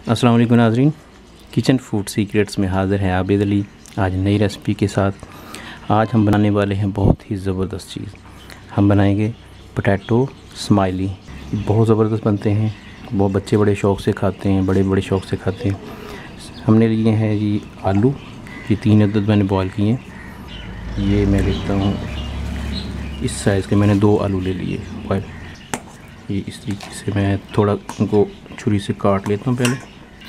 अस्सलाम वालेकुम नाज़रीन, किचन फूड सीक्रेट्स में हाज़िर है आबिद अली आज नई रेसिपी के साथ। आज हम बनाने वाले हैं बहुत ही ज़बरदस्त चीज़। हम बनाएंगे पोटैटो स्माइली। बहुत ज़बरदस्त बनते हैं, बहुत बच्चे बड़े शौक़ से खाते हैं, बड़े बड़े शौक़ से खाते हैं। हमने लिए हैं ये आलू, ये 3 अदद मैंने बॉयल किए हैं। ये मैं लेता हूँ इस साइज़ के, मैंने 2 आलू ले लिए बॉयल। ये इस तरीके से मैं थोड़ा उनको छुरी से काट लेता हूँ पहले।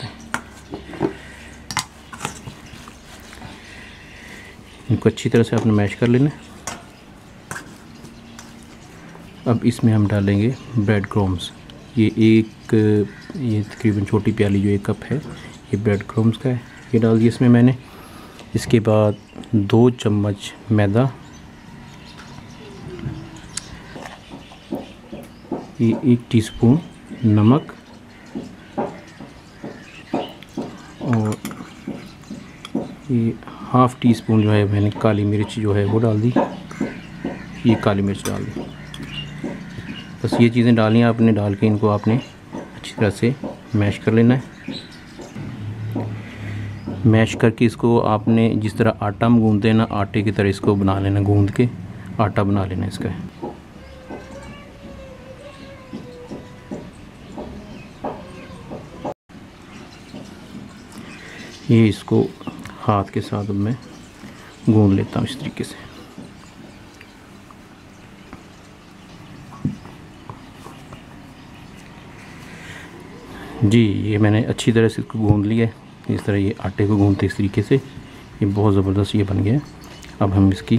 इनको अच्छी तरह से आपने मैश कर लेना। अब इसमें हम डालेंगे ब्रेड क्रम्स। ये तकरीबन छोटी प्याली जो 1 कप है, ये ब्रेड क्रम्स का है, ये डाल दिया इसमें मैंने। इसके बाद 2 चम्मच मैदा, ये 1 टीस्पून नमक और ये हाफ़ टी स्पून जो है मैंने काली मिर्च जो है वो डाल दी। ये काली मिर्च डाल दी। बस ये चीज़ें डालनी है आपने। डाल के इनको आपने अच्छी तरह से मैश कर लेना है। मैश करके इसको आपने जिस तरह आटा हम गूँधते हैं ना, आटे की तरह इसको बना लेना, गूँध के आटा बना लेना इसका। ये इसको हाथ के साथ मैं गूँध लेता हूँ इस तरीके से। जी, ये मैंने अच्छी तरह से इसको गूँध लिया है। इस तरह ये आटे को गूँधते इस तरीके से, ये बहुत ज़बरदस्त ये बन गया। अब हम इसकी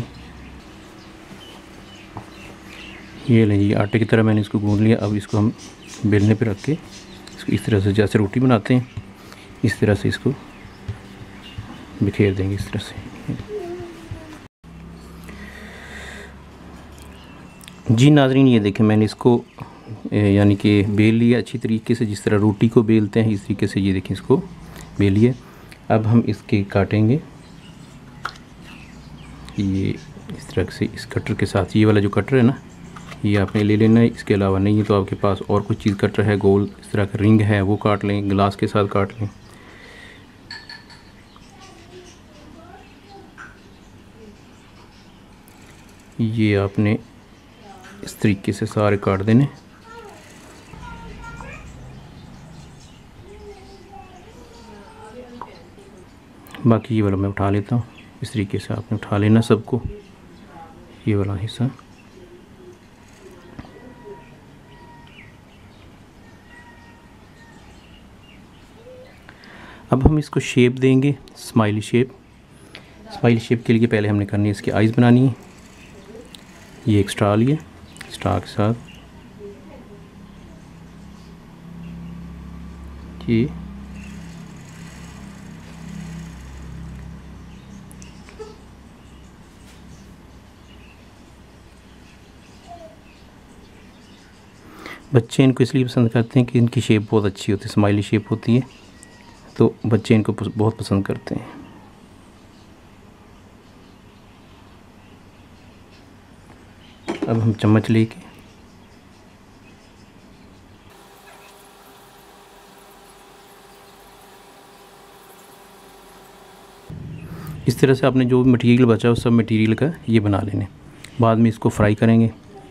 ये लेंगे, आटे की तरह मैंने इसको गूँध लिया। अब इसको हम बेलने पे रख के इसको इस तरह से, जैसे रोटी बनाते हैं इस तरह से इसको बिखेर देंगे इस तरह से। जी नाज़रीन, ये देखें मैंने इसको यानी कि बेल लिया अच्छी तरीके से, जिस तरह रोटी को बेलते हैं इस तरीके से। ये देखें इसको बेल लिया। अब हम इसके काटेंगे ये इस तरह से, इस कटर के साथ। ये वाला जो कटर है ना, ये आपने ले लेना है। इसके अलावा नहीं है तो आपके पास और कुछ चीज़ कटर है, गोल इस तरह का रिंग है, वो काट लें, गिलास के साथ काट लें। ये आपने इस तरीके से सारे काट देने। बाकी ये वाला मैं उठा लेता हूँ। इस तरीके से आपने उठा लेना सबको, ये वाला हिस्सा। अब हम इसको शेप देंगे, स्माइली शेप। स्माइली शेप के लिए पहले हमने करनी है इसकी आइज़ बनानी है। ये एक स्ट्रा लिए, स्ट्रा के साथ ये बच्चे इनको इसलिए पसंद करते हैं कि इनकी शेप बहुत अच्छी होती है, स्माइली शेप होती है, तो बच्चे इनको बहुत पसंद करते हैं। अब हम चम्मच लेके इस तरह से आपने जो भी मटेरियल बचा उस सब मटेरियल का ये बना लेने। बाद में इसको फ्राई करेंगे।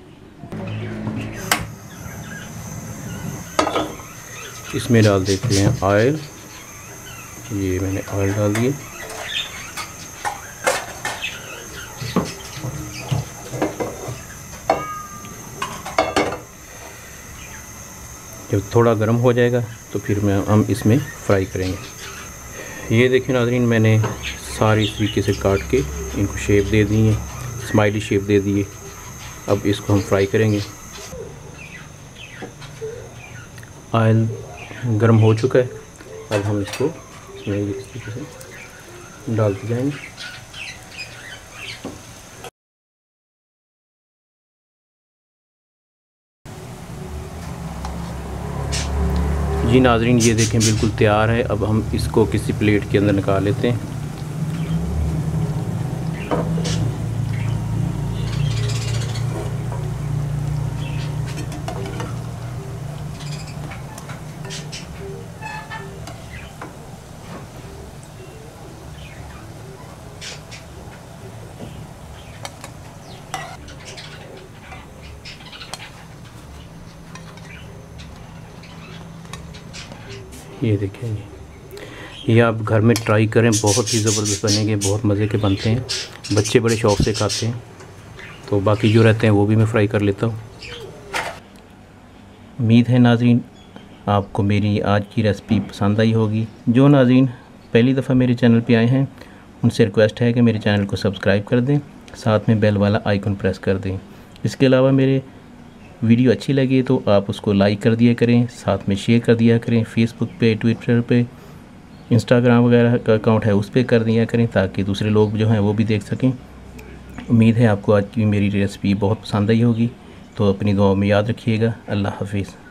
इसमें डाल देते हैं ऑयल। ये मैंने ऑयल डाल दिए। जब थोड़ा गर्म हो जाएगा तो फिर हम इसमें फ्राई करेंगे। ये देखिए नाज़रीन, मैंने सारी इस तरीके से काट के इनको शेप दे दी है, स्माइली शेप दे दी है। अब इसको हम फ्राई करेंगे। ऑयल गर्म हो चुका है। अब हम इसको इसमें इस तरीके से डालते जाएंगे। जी नाज़रीन, ये देखें बिल्कुल तैयार है। अब हम इसको किसी प्लेट के अंदर निकाल लेते हैं। ये देखें, ये आप घर में ट्राई करें, बहुत ही ज़बरदस्त बनेंगे, बहुत मज़े के बनते हैं, बच्चे बड़े शौक़ से खाते हैं। तो बाकी जो रहते हैं वो भी मैं फ्राई कर लेता हूँ। उम्मीद है नाज़रीन आपको मेरी आज की रेसिपी पसंद आई होगी। जो नाज़रीन पहली दफ़ा मेरे चैनल पे आए हैं उनसे रिक्वेस्ट है कि मेरे चैनल को सब्सक्राइब कर दें, साथ में बेल वाला आइकन प्रेस कर दें। इसके अलावा मेरे वीडियो अच्छी लगी तो आप उसको लाइक कर दिया करें, साथ में शेयर कर दिया करें। फेसबुक पे, ट्विटर पे, इंस्टाग्राम वगैरह का अकाउंट है उस पर कर दिया करें ताकि दूसरे लोग जो हैं वो भी देख सकें। उम्मीद है आपको आज की मेरी रेसिपी बहुत पसंद आई होगी। तो अपनी दुआ में याद रखिएगा। अल्लाह हाफिज़।